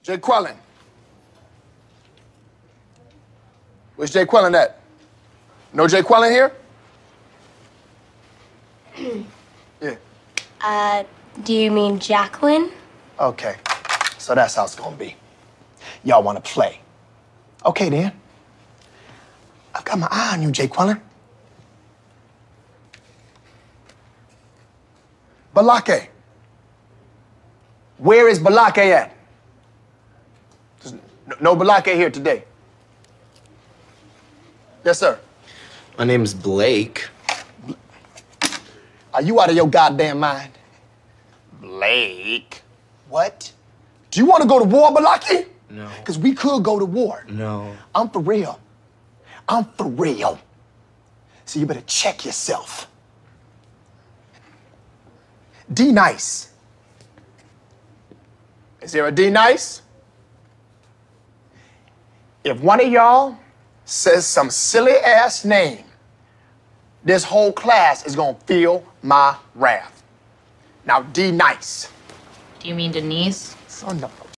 Jay Quellen. Where's Jay Quellen at? No Jay Quellen here? Yeah. Do you mean Jacqueline? Okay. So that's how it's gonna be. Y'all wanna play. Okay then. I've got my eye on you, Jay Quellen. Balake. Where is Balake at? There's no Balake here today. Yes, sir. My name's Blake. Are you out of your goddamn mind? Blake? What? Do you want to go to war, Balake? No. Because we could go to war. No. I'm for real. I'm for real. So you better check yourself. D nice. Is there a D nice? If one of y'all says some silly ass name, this whole class is gonna feel my wrath. Now, D nice. Do you mean Denise? Son of a